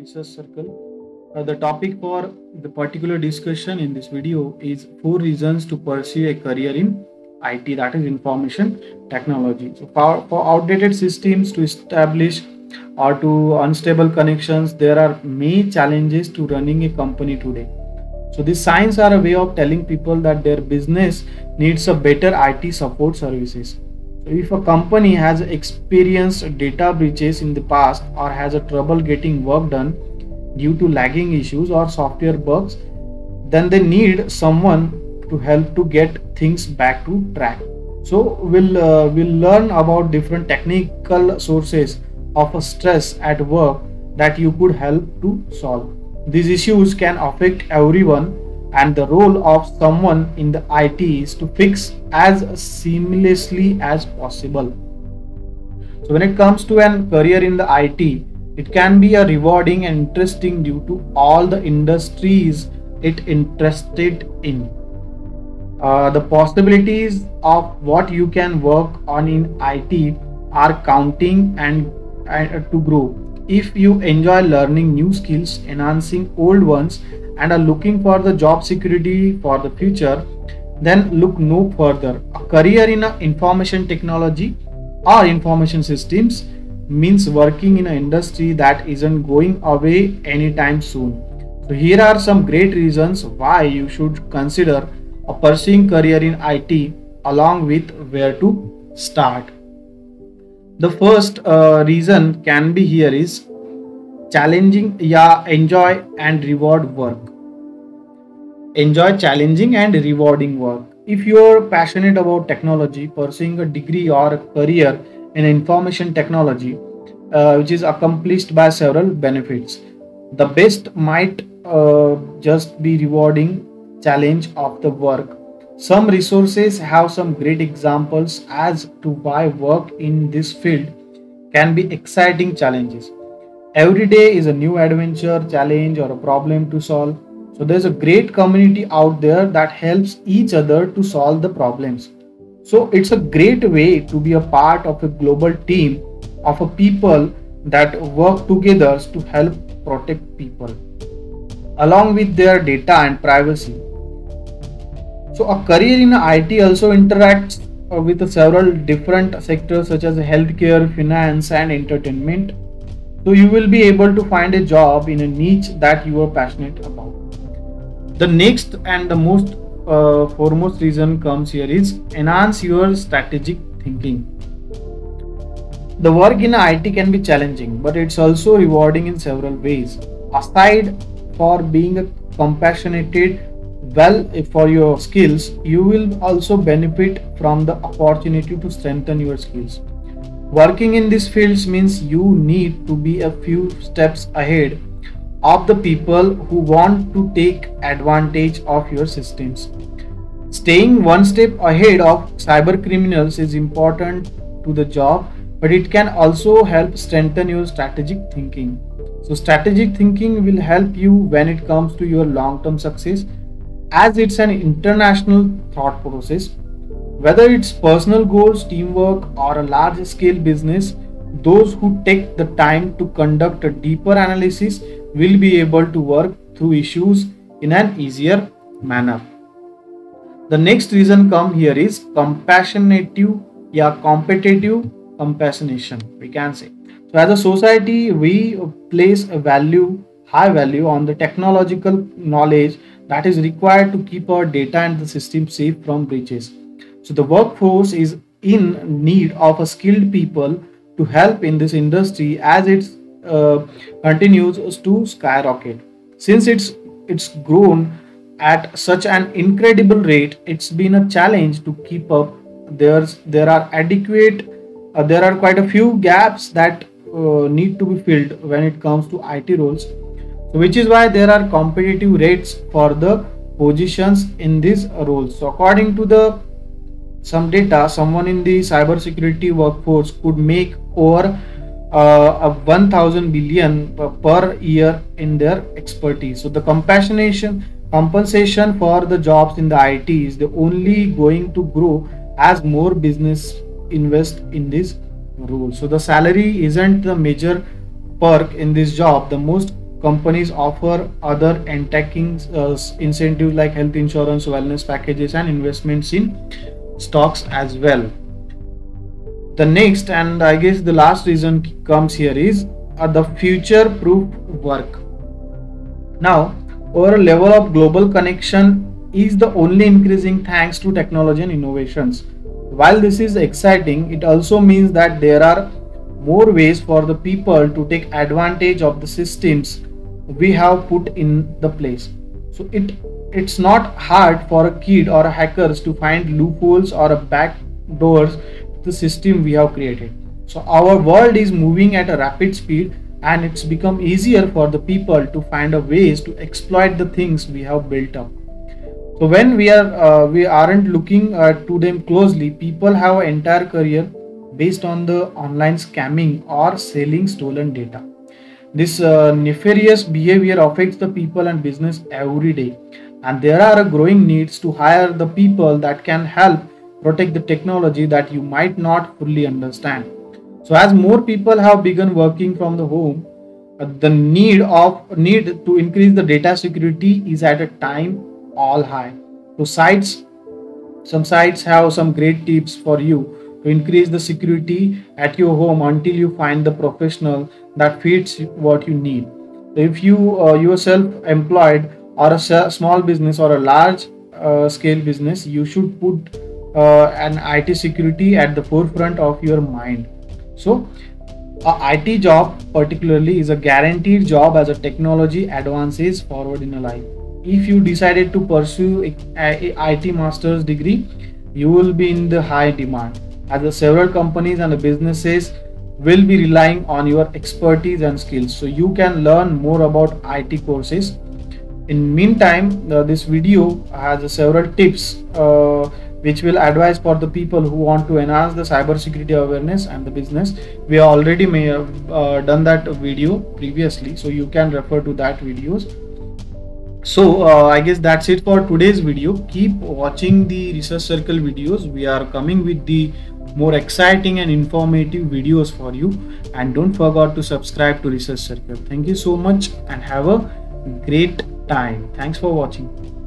Success Circle. The topic for the particular discussion in this video is 4 reasons to pursue a career in IT, that is information technology. So for outdated systems to establish or to unstable connections, there are many challenges to running a company today. So these signs are a way of telling people that their business needs a better IT support services. So if a company has experienced data breaches in the past or has a trouble getting work done due to lagging issues or software bugs, then they need someone to help to get things back to track. So we'll learn about different technical sources of a stress at work that you could help to solve. These issues can affect everyone, and the role of someone in the IT is to fix as seamlessly as possible. So when it comes to an career in the IT, it can be a rewarding and interesting due to all the industries it interested in. The possibilities of what you can work on in IT are counting and to grow. If you enjoy learning new skills, enhancing old ones, and are looking for the job security for the future, then look no further. A career in information technology or information systems means working in an industry that isn't going away anytime soon. So here are some great reasons why you should consider a pursuing career in IT along with where to start. The first reason can be here is challenging, yeah, enjoy and reward work. Enjoy challenging and rewarding work. If you're passionate about technology, pursuing a degree or a career in information technology, which is accomplished by several benefits, the best might just be rewarding challenge of the work. Some resources have some great examples as to why work in this field can be exciting challenges. Every day is a new adventure, challenge, or a problem to solve. So there's a great community out there that helps each other to solve the problems. So it's a great way to be a part of a global team of a people that work together to help protect people along with their data and privacy. So a career in IT also interacts with several different sectors such as healthcare, finance, and entertainment. So you will be able to find a job in a niche that you are passionate about. The next and the most foremost reason comes here is enhance your strategic thinking. The work in IT can be challenging, but it's also rewarding in several ways. Aside for being a compassionate well for your skills, you will also benefit from the opportunity to strengthen your skills. Working in these fields means you need to be a few steps ahead of the people who want to take advantage of your systems. Staying one step ahead of cyber criminals is important to the job, but it can also help strengthen your strategic thinking. So strategic thinking will help you when it comes to your long-term success, as it's an international thought process. Whether it's personal goals, teamwork, or a large scale business, those who take the time to conduct a deeper analysis will be able to work through issues in an easier manner. The next reason come here is compassionative, yeah, competitive compassionation, we can say. So as a society, we place a high value on the technological knowledge that is required to keep our data and the system safe from breaches. So the workforce is in need of a skilled people to help in this industry as it continues to skyrocket. Since it's grown at such an incredible rate, it's been a challenge to keep up. There are quite a few gaps that need to be filled when it comes to IT roles, so which is why there are competitive rates for the positions in these roles. So according to the some data, someone in the cybersecurity workforce could make over 1000 billion per year in their expertise. So the compensation for the jobs in the IT is the only going to grow as more business invest in this role. So the salary isn't the major perk in this job. The most companies offer other entacking incentives like health insurance, wellness packages, and investments in stocks as well. The next, and I guess the last reason comes here, is the future proof work. Now, our level of global connection is the only increasing thanks to technology and innovations. While this is exciting, it also means that there are more ways for the people to take advantage of the systems we have put in the place. So it's not hard for a kid or a hackers to find loopholes or a back doors to the system we have created. So our world is moving at a rapid speed, and it's become easier for the people to find a ways to exploit the things we have built up. So when we aren't looking to them closely, people have an entire career based on the online scamming or selling stolen data. This nefarious behavior affects the people and business every day, and there are a growing needs to hire the people that can help protect the technology that you might not fully understand. So as more people have begun working from the home, the need to increase the data security is at a time all high. So some sites have some great tips for you to increase the security at your home until you find the professional that fits what you need. So if you self-employed or a small business or a large scale business, you should put an IT security at the forefront of your mind. So a IT job particularly is a guaranteed job as a technology advances forward in a life. If you decided to pursue a IT master's degree, you will be in the high demand, as the several companies and the businesses will be relying on your expertise and skills. So you can learn more about IT courses. In meantime, this video has several tips which will advise for the people who want to enhance the cybersecurity awareness and the business. We have already done that video previously, so you can refer to that videos. So I guess that's it for today's video. Keep watching the Research Circle videos. We are coming with the more exciting and informative videos for you, and don't forget to subscribe to Research Circle. Thank you so much and have a great time. Thanks for watching.